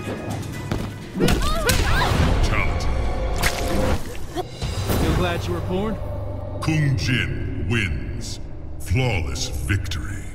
Brutality. Feel glad you were born? Kung Jin wins. Flawless victory.